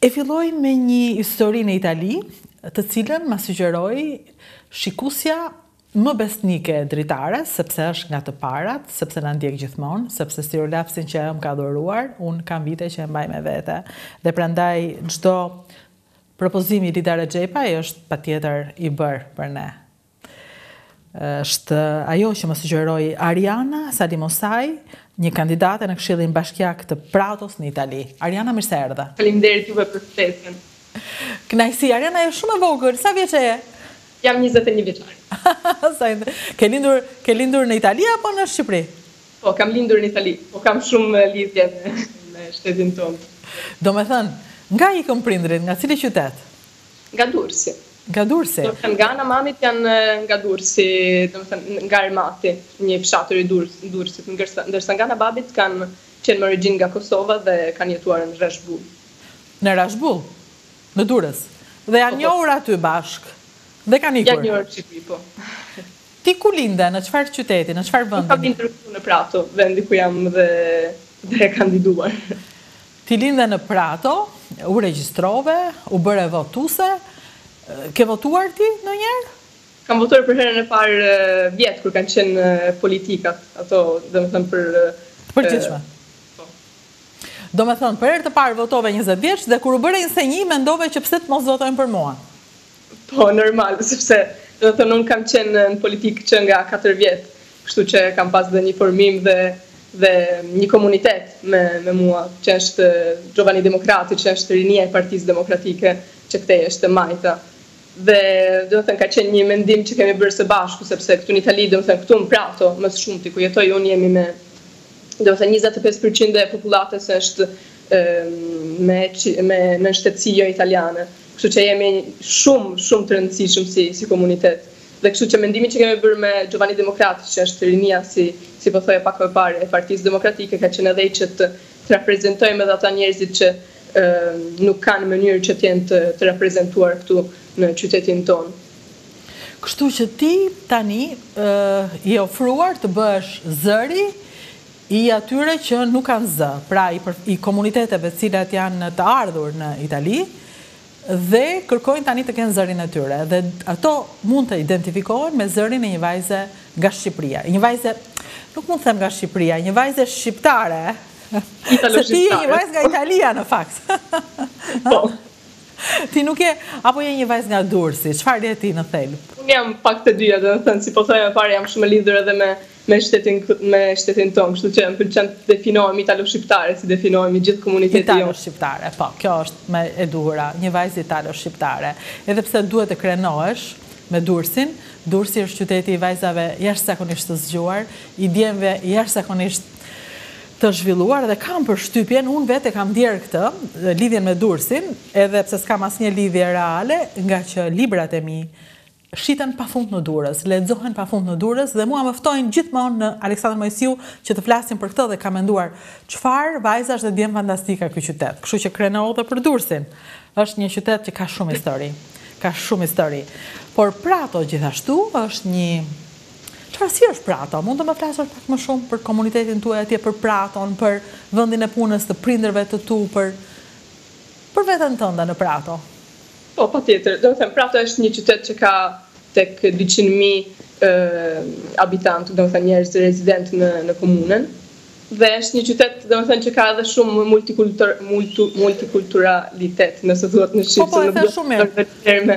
E filloj me një histori në Itali, të cilën ma sugjeroi shikusja më besnike dritare, sepse është nga të parat, sepse na ndjek gjithmonë, sepse stirolapsin që më ka dhuruar, unë kam vite që e mbaj me vete. Dhe prandaj çdo propozimi i Rita Rexhepaj është patjetër i bërë për ne. Është ajo që më sugjeroi Ariana Salimosaj, një kandidate në Këshillin Bashkiak të Pratos në Itali. Ariana, mirë se erdhe. Faleminderit juve për ftesën. Kënaqësi, Ariana është shumë e vogël. Sa vjeç je? Jam 21 vjeçar. Ke lindur në Itali apo në Shqipëri? Po, kam lindur në Itali, po kam shumë lidhje me shtetin tonë. Do me thënë, nga ikën prindrit, nga cili qytet? Nga Durrësi. Nga Durrësi? Nga ana mamit janë nga Durrësi, nga Ermati, një fshatër i Durrësit, ndërsa nga ana babit kanë qenë me origjinë nga Kosova dhe kanë jetuar në Rashbull. Në Rashbull? Në Durrës? Dhe janë njohur aty bashk? Dhe kanë ikur? Janë njohur në Shqipëri, po. Ti ku linde, në çfarë qyteti, në çfarë vendi? Kam lindur në Prato, vendi ku jam dhe kandiduar. Ti linde në Prato, u regjistrove, u bëre votuese. Ke votuar ti ndonjëherë? Kam votuar për herën e parë vjet kur kanë qenë politikat, ato domethënë për përgjithshme. Do me thënë, për herë të parë votove 20 vjeç dhe kur u bëre 21 mendove që pse të mos votojnë për mua. Po, normal, sepse domethënë unë kam qenë në politikë që nga 4 vjet, kështu që kam pas dhe një formim dhe një komunitet me mua, që është Giovani Demokrati, që është rinia e Partisë Demokratike, që këtej është majta. Dhe domethënë ka qenë një mendim që kemi bërë së bashku, sepse këtu në Itali, domethënë këtu në Prato, më së shumti ku jetoj unë jemi me domethënë 25% e popullatës është me nënshtetësi jo italiane. Kështu që jemi shumë të rëndësishëm si komunitet. Dhe kështu që mendimin që kemi bërë me Giovani Demokrati, që është rinia si po thoja pak më parë e Partisë Demokratike, ka qenë edhe që të reprezentojmë edhe ata njerëzit që nuk kanë mënyrë që t'jenë të reprezentuar këtu në qytetin tonë. Kështu që ti tani i ofruar të bësh zëri i atyre që nuk kanë zë, pra i komuniteteve cilat janë të ardhur në Itali, dhe kërkojnë tani të kenë zërin e tyre. Dhe ato mund të identifikohen me zërin e një vajze nga Shqipëria. Një vajze, nuk mund të them nga Shqipëria, një vajze shqiptare, se ti je një vajzë nga Italia në fakt. Po. Ti nuk je, apo je një vajzë nga Durrësi, çfarë je ti në thelb? Unë jam pak të dyja, domethënë, si po thoya më parë, jam shumë e lidhur edhe me shtetin tonë, kështu që më pëlqen të definohemi italo-shqiptare, si definohemi gjithë komuniteti jonë. Italo-shqiptare, po, kjo është me e duhura, një vajzë italo-shqiptare. Edhe pse duhet të krenohesh me Durrësin, Durrësi është qyteti i vajzave jashtëzakonisht të zgjuar, i djemve jashtëzakonisht të zhvilluar dhe kam përshtypjen, unë vetë kam ndjerë këtë, lidhjen me Durrësin, edhe pse s'kam asnjë lidhje reale, nga që librat e mi shiten pafund në Durrës, lexohen pafund në Durrës dhe mua më ftojnë gjithmonë në Aleksandër Mojsiu që të flasim për këtë dhe kam menduar çfarë vajzash dhe djem fantastika ky qytet. Kështu që kreno edhe për Durrësin. Është një qytet që ka shumë histori. Por Prato gjithashtu është një çfarë si është Prato? Mund të më flasësh pak më shumë për komunitetin tuaj atje, për Praton, për vendin e punës të prindërve të tu, për veten tënde në Prato? Po, patjetër. Domethënë Prato është një qytet që ka tek 200.000 habitantë, domethënë njerëz rezident në komunën. Dhe është një qytet, domethënë, që ka edhe shumë multikulturalitet, nëse thuhet në shqip. Po, e the shumë mirë.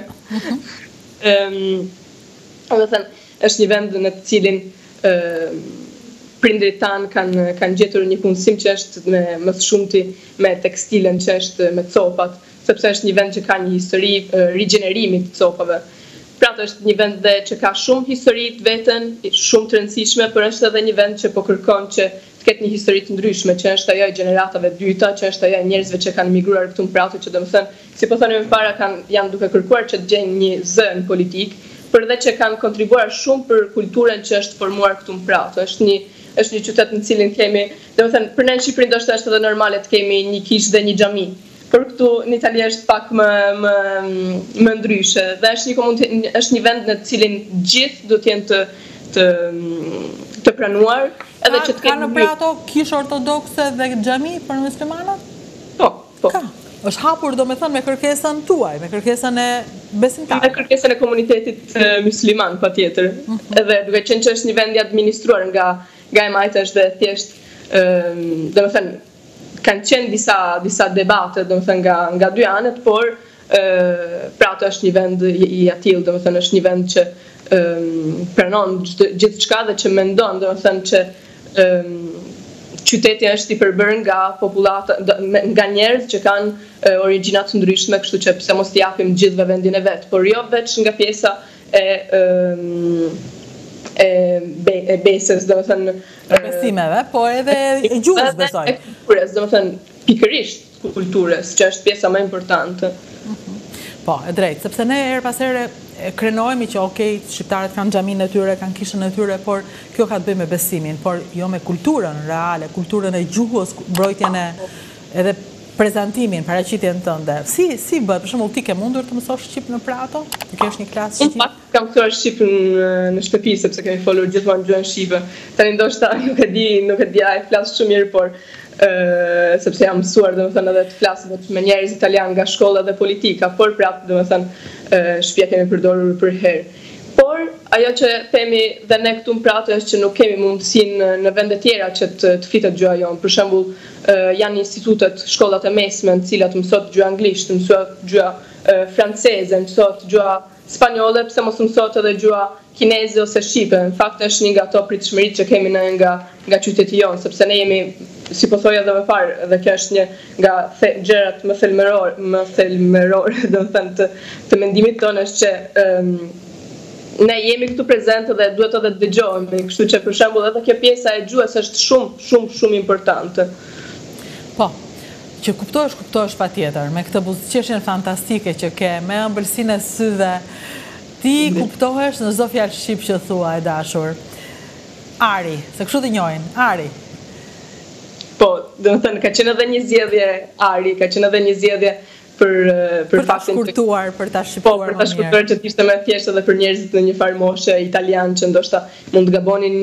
Domethënë, është një vend në të cilin prindrit tanë kanë gjetur një punësim që është më së shumti me tekstilën, që është me copat, sepse është një vend që ka një histori rigjenerimi të copave. Prato është një vend dhe që ka shumë histori të veten, shumë të rëndësishme, por është edhe një vend që po kërkon që të ketë një histori të ndryshme, që është ajo e gjeneratave dyta, që është ajo e njerëzve që kanë migruar këtu në Prato, që domethënë, si po thoni më para, janë duke kërkuar që të gjejnë një zë në politikë, por edhe që kanë kontribuar shumë për kulturën që është formuar këtu në Prato. Është një qytet në cilin kemi, domethënë, për ne në Shqipëri ndoshta është edhe normale të kemi një kishë dhe një xhami. Por këtu në Itali është pak më ndryshe dhe është një vend në të cilin gjithë do të jenë të pranuar, edhe që të kenë. Ka në Prato kishë ortodokse dhe xhami për muslimanët? Po. Ka. është hapur do me thënë me kërkesën tuaj, me kërkesën e besimtarëve. Me kërkesën e komunitetit musliman, pa tjetër. Edhe duke qenë që është një vend i administruar nga e majtësh dhe thjesht, dhe me thënë, kanë qenë disa debate, dhe me thënë, nga dy anët, por prato është një vend i atill, dhe me thënë, është një vend që pranon gjithë qka dhe që mendon, dhe me thënë që qyteti është i përbërë nga njerëz që kanë origjina të ndryshme, kështu që pse mos t'i japim gjithëve vendin e vet, por jo veç nga pjesa e besës, do të thënë besimeve, por edhe gjuhës besoj. E kulturës, do të thënë pikërisht kulturës, që është pjesa më importante. Po, e drejtë, sepse ne her pas here krenojemi që okej, shqiptarët kanë xhamin e tyre, kanë kishën e tyre, por kjo ka të bëjë me besimin, por jo me kulturën reale, kulturën e gjuhës, mbrojtjen edhe prezantimin, paraqitjen tënde. Si bëhet? Për shembull, ti ke mundur të mësosh shqip në Prato? Ti kesh një klasë shqip? Unë kam mësuar shqip në shtëpi, sepse kemi folur gjithmonë gjuhën shqipe. Tani ndoshta nuk e di ai flas shumë mirë, por sepse jam mësuar, domethënë, edhe të flas me njerëz italian nga shkolla dhe politika, por prapë, domethënë, shtëpia kemi përdorur për herë. Por ajo që themi dhe ne këtu në Prato është që nuk kemi mundësinë në vende tjera që të flitet gjuha jonë. Për shembull, janë institutet, shkollat e mesme në cilat mësohet gjuha anglisht, mësohet gjuha franceze, mësohet gjuha spanjolle, pse mos mësohet edhe gjuha kineze ose shqipe. Në fakt është një nga ato pritshmëritë që kemi ne nga qyteti jonë, sepse ne jemi, si po thoja edhe më parë, dhe kjo është një nga gjërat më thelbërore, domethënë të mendimit tonë është që ne jemi këtu prezente dhe duhet edhe të dëgjohemi, kështu që për shembull edhe kjo pjesa e gjuhës është shumë importante. Po, që kuptohesh patjetër, me këtë buzëqeshjen fantastike që ke, me ëmbëlsinë e syve, ti kuptohesh në çdo fjalë shqip që thua, e dashur. Ari, se kështu të njohin, Ari. Po, domethënë ka qenë edhe një zgjedhje Ari, ka qenë edhe një zgjedhje për ta shkurtuar, për ta shqiptuar më mirë. Po, për ta shkurtuar që t'ishte më thjeshtë edhe për njerëzit në një farë moshe italian që ndoshta mund të gabonin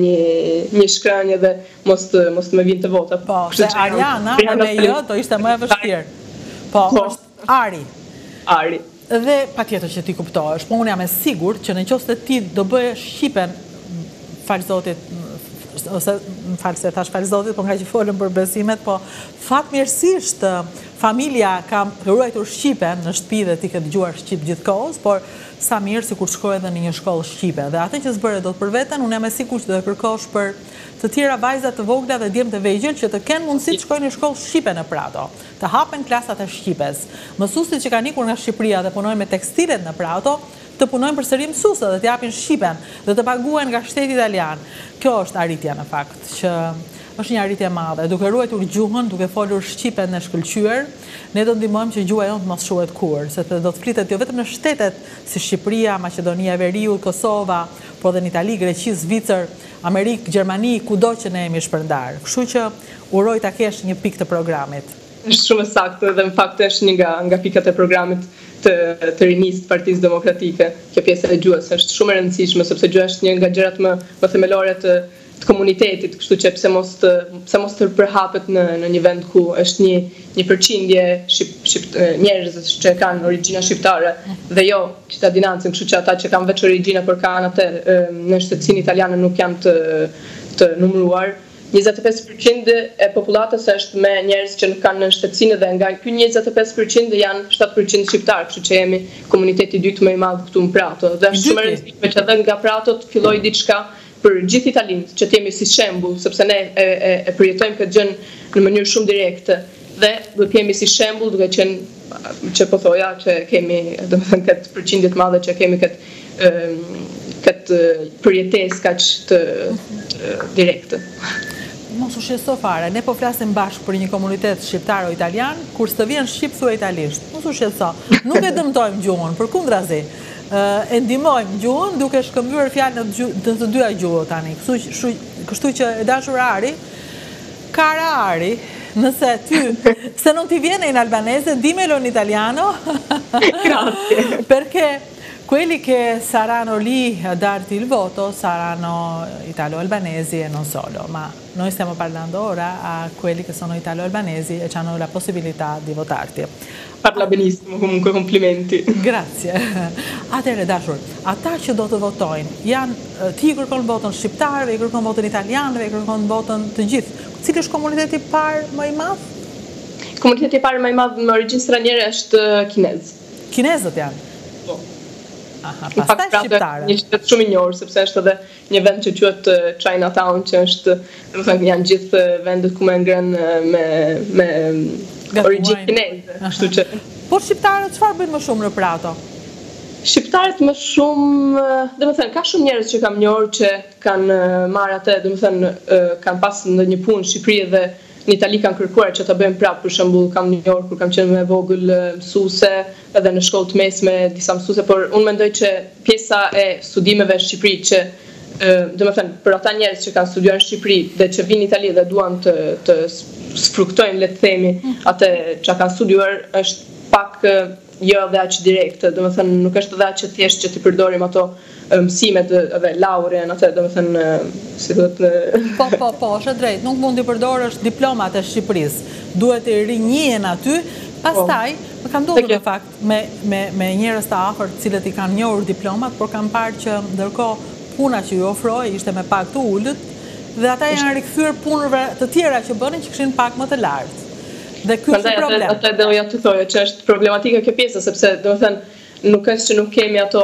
një shkronjë dhe mos të më vinë të vota. Po, se Ariana me jo do ishte më e vështirë. Po, është Ari. Ari. Dhe patjetër që ti kuptohesh, po unë jam e sigurt që nëse ti do bëje shqipen, fal Zotit, ose më falë se thash falë Zotit, po nga që folëm për besimet, po fatmirësisht familja ka ruajtur shqipen në shtëpi dhe ti ke dëgjuar shqip gjithkohës, por sa mirë si kur shkoj edhe në një shkollë shqipe. Dhe atë që s'bëre do të për veten, unë jam e sigurt që do të kërkosh për të tjera vajzat të vogla dhe djemë të vegjël që të kenë mundësi të shkojnë në shkollë shqipe në Prato, të hapen klasat e shqipes. Mësuesit që kanë ikur nga Shqipëria dhe punojnë me tekstilet në Prato, të punojnë përsëri mësuese dhe të japin shqipen dhe të paguhen nga shteti italian. Kjo është arritja në fakt, që është një arritje e madhe. Duke ruajtur gjuhën, duke folur shqipen në shkëlqyer, ne do ndihmojmë që gjuha jonë të mos shuhet kurrë, sepse do të flitet jo vetëm në shtetet si Shqipëria, Maqedonia e Veriut, Kosova, por edhe në Itali, Greqi, Zvicër, Amerikë, Gjermani, kudo që ne jemi shpërndar. Kështu që uroj ta kesh një pikë të programit. Është shumë saktë dhe në fakt është një nga pikat e programit të rinisë të Partisë Demokratike. Kjo pjesa e gjuhës është shumë e rëndësishme sepse gjuha është një nga gjërat më themelore të komunitetit, kështu që pse mos të përhapet në një vend ku është një përqindje njerëz që kanë origjina shqiptare dhe jo cittadinancën, kështu që ata që kanë veç origjina por kanë atë në shtetësinë italiane nuk janë të numëruar. 25% e popullatës është me njerëz që nuk kanë në shtetësinë dhe nga ky 25% janë 7% shqiptar, kështu që jemi komuniteti i dytë më i madh këtu në Prato. Dhe është shumë e rëndësishme që edhe nga Prato të fillojë diçka për gjithë Italinë, që të jemi si shembull, sepse ne e përjetojmë këtë gjë në mënyrë shumë direkte dhe duhet të jemi si shembull duke qenë që po thoja që kemi domethënë këtë përqindje të madhe që kemi këtë përjetesë kaq të direkte. Mos u shqetëso fare, ne po flasim bashkë për një komunitet shqiptaro-italian, kur s'të vjen shqip thua italisht. Mos u shqetëso, nuk e dëmtojmë gjuhën, përkundrazi. E ndihmojmë gjuhën duke shkëmbyer fjalë në të dyja gjuhët tani. Kështu që e dashur Ari, cara Ari, nëse ty, se non ti viene in albanese, dimmelo in italiano. Grazie. Perché Quelli che saranno lì a darti il voto saranno italo-albanesi e non solo, ma noi stiamo parlando ora a quelli che sono italo-albanesi e hanno la possibilità di votarti. Parla benissimo, comunque complimenti. Grazie. Atëherë dashur, ata që do të votojnë, ti kërkon votën shqiptarëve, i kërkon votën italianëve, i kërkon votën të gjithë. Cili është komuniteti i parë më i madh? Komuniteti i parë më i madh me origjinë straniere është kinez. Kinezët janë? Po. Aha, pastaj shqiptarë. Një qytet shumë i njohur, sepse është edhe një vend që quhet Chinatown, që është, domethënë janë gjithë vendet ku më ngren me origjinë kineze, kështu që. Por shqiptarët çfarë bëjnë më shumë për ato? Shqiptarët më shumë, domethënë ka shumë njerëz që kam njohur që kanë marrë atë, domethënë kanë pas ndonjë punë në Shqipëri dhe në Itali kanë kërkuar që ta bëjmë prapë, për shembull kam njohur kur kam qenë më vogël mësuese edhe në shkollë të mesme disa mësuese, por unë mendoj që pjesa e studimeve në Shqipëri që domethënë për ata njerëz që kanë studiuar në Shqipëri dhe që vinë në Itali dhe duan të sfruktojnë, le të themi, atë që kanë studiuar, është pak jo dhe aq direkte, domethënë nuk është edhe aq thjesht që ti përdorim ato mësimet edhe laureën atë, domethënë si thotë Po, është drejt, nuk mund të përdorësh diplomat e Shqipërisë. Duhet të rinjihen aty. Pastaj, më ka ndodhur në fakt me njerëz të afërt të cilët i kanë njohur diplomat, por kanë parë që ndërkohë puna që ju ofroi ishte me pak të ulët dhe ata janë rikthyer punëve të tjera që bënin që kishin pak më të lartë. Dhe ky është problem. Atë doja të thoja që është problematike kjo pjesa, sepse domethënë nuk është që nuk kemi ato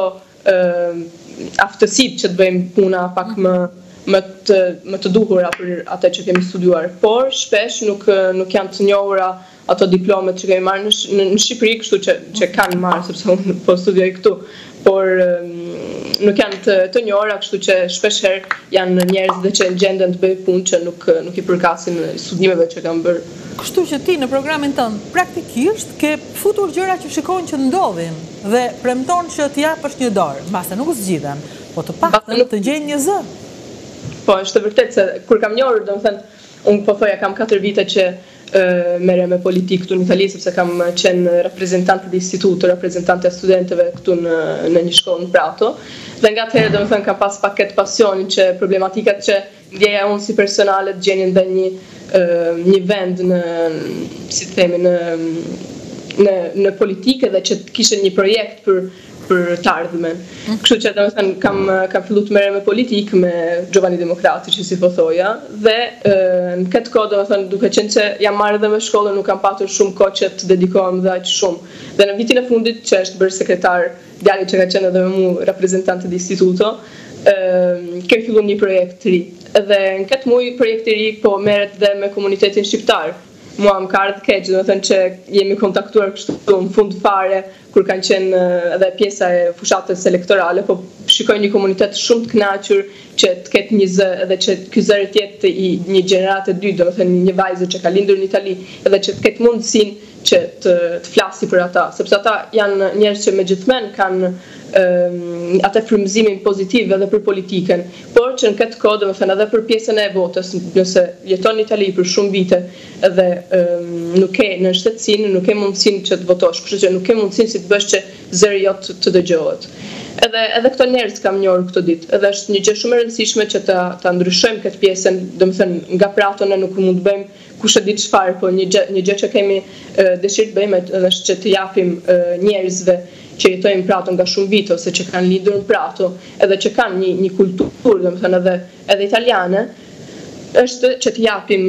aftësitë që të bëjmë puna pak më të duhura për atë që kemi studiuar, por shpesh nuk janë të njohura ato diplomet që kemi marrë në Shqipëri, kështu që kanë marrë, sepse unë po studioj këtu, por nuk janë të njohura, kështu që shpesh herë janë njerëz dhe që gjenden të bëjë punë që nuk i përkasin studimeve që kanë bërë. Kështu që ti në programin tënd praktikisht ke futur gjëra që shikojnë që ndodhin dhe premton që t'i japësh një dorë, mbase nuk zgjidhen, po të paktën të gjejnë një zë. Po, është vërtet se kur kam njohur, domethënë, unë po thoja kam 4 vite që merrem me politikë këtu në Itali, sepse kam qenë reprezentante të institutit, reprezentante e studentëve këtu në një shkollë në Prato. Dhe nga atëherë domethënë kam pas paket pasionin që problematikat që ndjeja unë si personale të gjenin dhe një vend si të themi në politikë dhe që të kishin një projekt për të ardhmen. Kështu që domethënë kam filluar të merrem me politikë me Giovani Demokratici, si po thoja, dhe në këtë kohë domethënë duke qenë se jam marrë dhe me shkollën, nuk kam patur shumë kohë që të dedikohem dhe aq shumë. Dhe në vitin e fundit që është bërë sekretar djali që ka qenë edhe me mua reprezentante di instituto, kemi filluar një projekt të ri. Dhe në këtë muaj projekti i ri po merret dhe me komunitetin shqiptar. Mua më ka ardhur keq, domethënë që jemi kontaktuar kështu në fund fare kur kanë qenë edhe pjesa e fushatës elektorale, po shikoj një komunitet shumë të kënaqur që të ketë një zë edhe që ky zë të jetë i një gjenerate 2, domethënë një vajzë që ka lindur në Itali, edhe që të ketë mundësinë që të flasi për ata, sepse ata janë njerëz që megjithmen kanë atë frymëzimin pozitiv edhe për politikën, por që në këtë kohë domethënë edhe për pjesën e votës, nëse jeton në Itali për shumë vite edhe nuk ke në shtetësinë, nuk ke mundësinë që të votosh, kështu që nuk ke mundësinë si të bësh që zëri jot të dëgjohet. Edhe këto njerëz kam njohur këtë ditë, edhe është një gjë shumë e rëndësishme që ta ndryshojmë këtë pjesën, domethënë nga Prato ne nuk mund të bëjmë kush e di çfarë, po një gjë që kemi dëshirë të bëjmë është që të japim njerëzve që jetojnë në Prato nga shumë vite ose që kanë lindur në Prato, edhe që kanë një kulturë, domethënë edhe italiane, është që të japim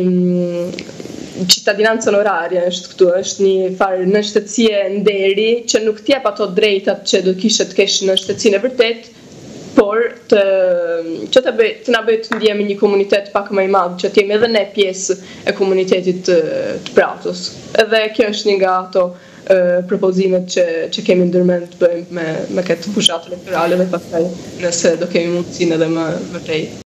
një cittadinanza onoraria, është këtu, është një farë në shtetësie nderi që nuk t'jep ato drejtat që do kishe të kesh në shtetësinë e vërtet, por që të na bëjë të ndjemi një komunitet pak më i madh, që t'jemi edhe ne pjesë e komunitetit të Pratos. Edhe kjo është një nga ato propozimet që kemi ndërmend të bëjmë me këtë fushatë elektorale dhe pastaj nëse do kemi mundësinë edhe më vërtet.